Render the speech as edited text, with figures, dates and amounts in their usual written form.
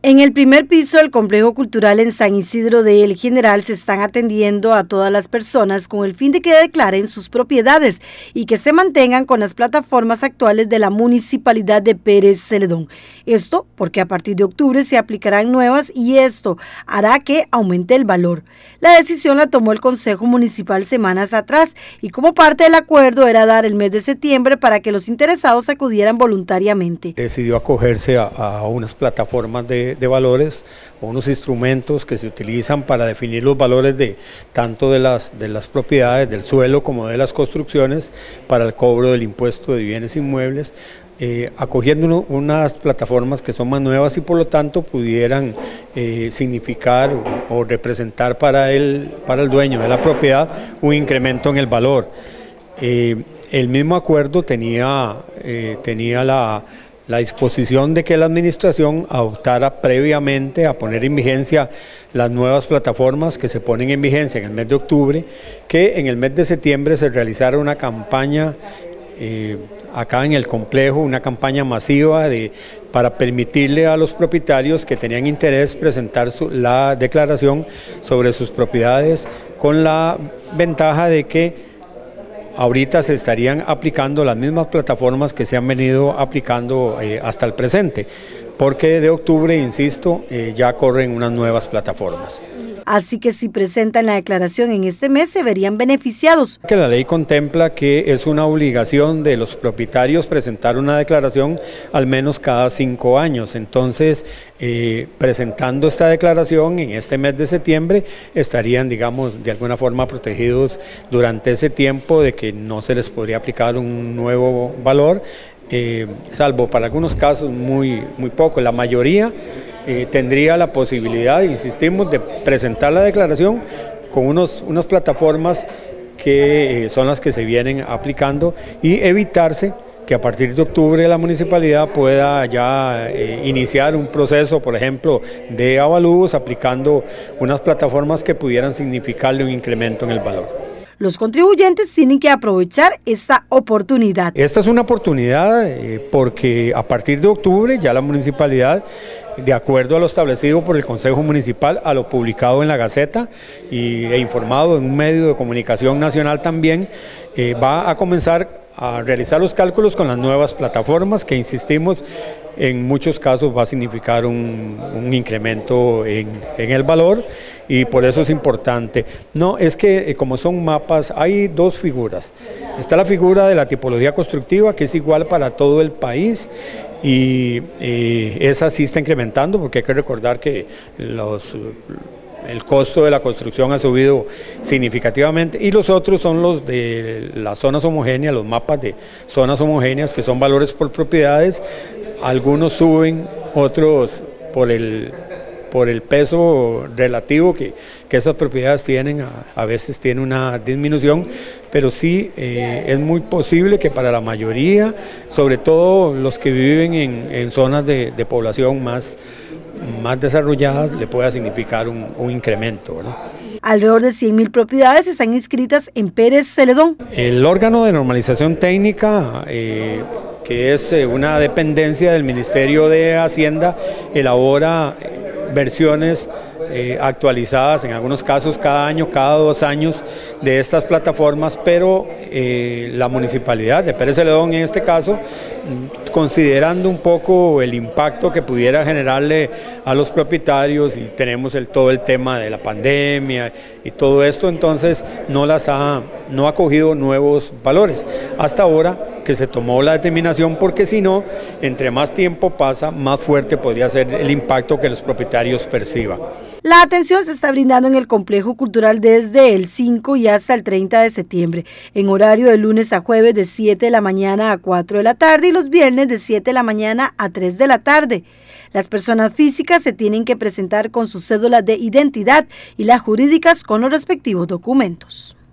En el primer piso del Complejo Cultural en San Isidro de El General se están atendiendo a todas las personas con el fin de que declaren sus propiedades y que se mantengan con las plataformas actuales de la Municipalidad de Pérez Celedón. Esto porque a partir de octubre se aplicarán nuevas y esto hará que aumente el valor. La decisión la tomó el Consejo Municipal semanas atrás y como parte del acuerdo era dar el mes de septiembre para que los interesados acudieran voluntariamente. Decidió acogerse a unas plataformas de valores, unos instrumentos que se utilizan para definir los valores de tanto de las propiedades, del suelo como de las construcciones para el cobro del impuesto de bienes inmuebles, acogiendo unas plataformas que son más nuevas y por lo tanto pudieran significar o representar para el dueño de la propiedad un incremento en el valor. El mismo acuerdo tenía la disposición de que la administración adoptara previamente a poner en vigencia las nuevas plataformas que se ponen en vigencia en el mes de octubre, que en el mes de septiembre se realizara una campaña acá en el complejo, una campaña masiva para permitirle a los propietarios que tenían interés presentar la declaración sobre sus propiedades, con la ventaja de que ahorita se estarían aplicando las mismas plataformas que se han venido aplicando hasta el presente, porque de octubre, insisto, ya corren unas nuevas plataformas. Así que si presentan la declaración en este mes se verían beneficiados. Que la ley contempla que es una obligación de los propietarios presentar una declaración al menos cada 5 años. Entonces, presentando esta declaración en este mes de septiembre, estarían, digamos, de alguna forma protegidos durante ese tiempo de que no se les podría aplicar un nuevo valor, salvo para algunos casos muy poco. La mayoría tendría la posibilidad, insistimos, de presentar la declaración con unas plataformas que son las que se vienen aplicando y evitarse que a partir de octubre la municipalidad pueda ya iniciar un proceso, por ejemplo, de avalúos aplicando unas plataformas que pudieran significarle un incremento en el valor. Los contribuyentes tienen que aprovechar esta oportunidad. Esta es una oportunidad porque a partir de octubre ya la municipalidad, de acuerdo a lo establecido por el Consejo Municipal, a lo publicado en la Gaceta e informado en un medio de comunicación nacional también, va a comenzar a realizar los cálculos con las nuevas plataformas que, insistimos, en muchos casos va a significar un incremento en el valor y por eso es importante. No, es que como son mapas hay dos figuras. Está la figura de la tipología constructiva, que es igual para todo el país, y esa sí está incrementando porque hay que recordar que el costo de la construcción ha subido significativamente y los otros son los de las zonas homogéneas, los mapas de zonas homogéneas que son valores por propiedades. Algunos suben, otros por el peso relativo que esas propiedades tienen, a veces tiene una disminución, pero sí es muy posible que para la mayoría, sobre todo los que viven en zonas de población más desarrolladas, le pueda significar un incremento, ¿verdad? Alrededor de 100.000 propiedades están inscritas en Pérez Celedón. El órgano de normalización técnica, que es una dependencia del Ministerio de Hacienda, elabora versiones actualizadas, en algunos casos cada año, cada 2 años, de estas plataformas, pero la municipalidad de Pérez Celedón en este caso, considerando un poco el impacto que pudiera generarle a los propietarios, y tenemos todo el tema de la pandemia y todo esto, entonces no ha cogido nuevos valores hasta ahora que se tomó la determinación, porque si no, entre más tiempo pasa, más fuerte podría ser el impacto que los propietarios perciban. La atención se está brindando en el Complejo Cultural desde el 5 y hasta el 30 de septiembre, en horario de lunes a jueves de 7 de la mañana a 4 de la tarde y los viernes de 7 de la mañana a 3 de la tarde. Las personas físicas se tienen que presentar con sus cédulas de identidad y las jurídicas con los respectivos documentos.